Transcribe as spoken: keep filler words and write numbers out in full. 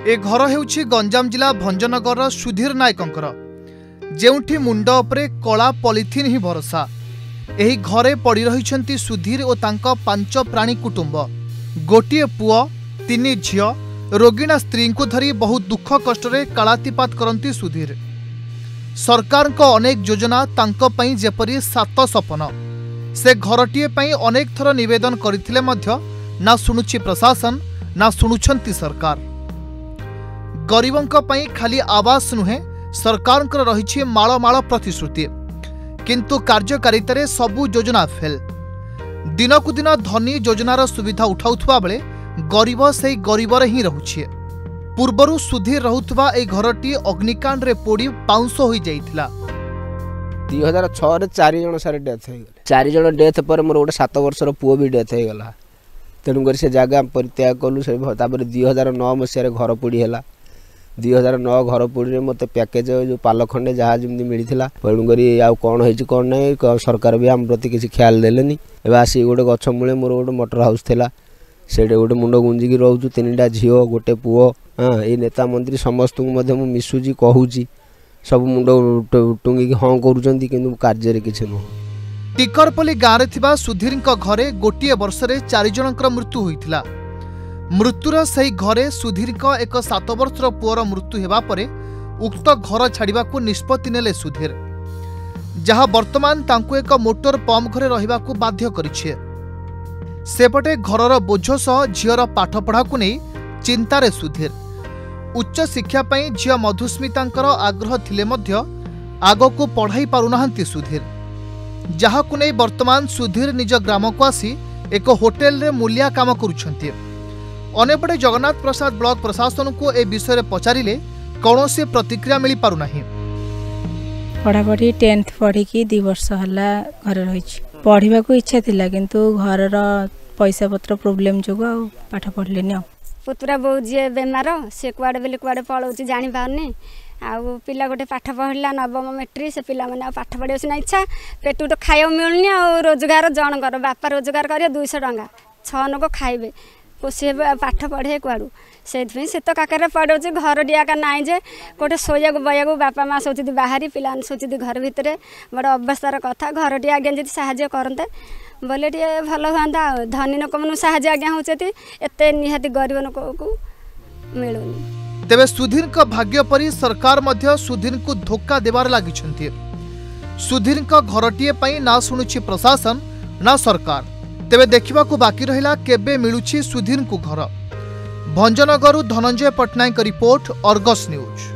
ए घर हेउछि गंजाम जिला भंजनगर सुधीर नायकंकर जेउठी मुंड उपरे कला पॉलिथिन ही भरोसा। एही घरे पड़ी रहिछंती सुधीर और तांका पांच प्राणी कुटुंब, गोटिए पुओ तीन झियो, रोगिणा स्त्री को धरी बहुत दुख कष्ट कालातीपात करती सुधीर। सरकार को अनेक योजना तांको पई जेपरी सात सपन, से घरटीए पई अनेक थर निवेदन करथिले मध्य ना शुणुछि प्रशासन ना शुणुछंती सरकार। गरीबों पई खाली आवास नुहे, सरकार रही माल माल प्रतिश्रुति, किंतु कार्यकारितार सबु योजना फेल। दिनकु दिन धनी योजनार सुविधा उठाउथुवा बेले गरीब से गरीब ही रहुछि। पूर्वरु सुधीर रहुथुवा ए घरटी अग्निकांड रे पोड़ी पाउंस हो जाइथिला। दुई हजार छह रे चार जन सारे डेथ हो गले। चार जन डेथ पर मोर गोटे सात वर्षर पुओ भी डेथ हो गला। तेणुक से जगह परित्याग कलु। से दुई हजार नौ मसीह घर पोड़ी है। दुई हजार नौ घर पोड़ी मत पैकेज जो पाल खंडे जहाँ जमी मिलता। तेणुक आउ कौन हो कौन ना सरकार भी आम प्रति किसी ख्याल देलेनी। एवं आसी गोटे गछ मूले मोर गोटे मोटर हाउस था, से गोटे मुंड गुंजिकी रोचु, तीन टा झील गोटे पुओ। हाँ, ये नेता मंत्री समस्त मिशुची कहूँ सब मुंड टुंगिकी हाँ कर कार्य किसी नुह। टिकरपल्ली गाँव में थिबा सुधीर घरे गोटे वर्ष में चार जनकर मृत्यु होइथिला। मृत्युर सही घरे सुधीर एक सात वर्षर पुअर मृत्यु हेबा परे उक्त घर छाड़िबा को निष्पत्ति नेले सुधीर, जहाँ वर्तमान तांको एक मोटर पंप घरे रहिबाकू बाध्य करिछे। सेपटे घरर बोझ सह झीयर पाठ पढ़ा को नहीं चिंतारे सुधीर। उच्च शिक्षा पई झील मधुस्मितांकर आग्रह थिले मध्य आगको पढ़ाई पारुनाहांती सुधीर, जहाँ को नहीं वर्तमान सुधीर निज ग्राम को आसी एक होटेल रे मूलिया काम करुछंती। अनेपटे जगन्नाथ प्रसाद ब्लॉक प्रशासन को ए विषय पचारिले कौन से प्रतिक्रिया मिल पारु नाही। पढ़ापढ़ी टेन्थ पढ़ी दी वर्ष हला घर रही पढ़ा को इच्छा थिला, किंतु घर पैसा पत्र प्रोब्लेम जो पाठ पढ़ले आ पुतरा बो जी बेमार से कुआड़े बेले कुआड़े पलाऊँ जानी पारनी। आउ पिला गोटे पाठ पढ़ला नवम मेट्रिक, से पिला माने पाठ पढ़िया सिना इच्छा, पेटू तो खाया मिलनी। आ रोजगार जनकर बापा रोजगार कर दुईश टाँह छः लोक खाइबे पोषे पाठ पढ़े कुआड़ू से तो काकर पढ़े घर डियाका नाई जे गोटे शोया बया बापा माँ सोचती बाहरी पिला सोचती घर भितर बड़ अवस्थार कथा। घर टी आज्ञा जी साहाଯ୍य करते बोले टे भल हाँ। धनी लोक मन साहाଯ୍य आज्ञा होती एत निहाती गरीब लोक को मिलूनी। तेबे सुधीर का भाग्य परी सरकार मध्य सुधीर को धोखा देवार लगी। सुधीर का घरटीए पई ना शुणुछि प्रशासन ना सरकार। तेबे देखा बाकी रहिला केबे मिलुछि सुधीर को घर। भंजनगरु Dhananjay Pattnaik report, Argus news.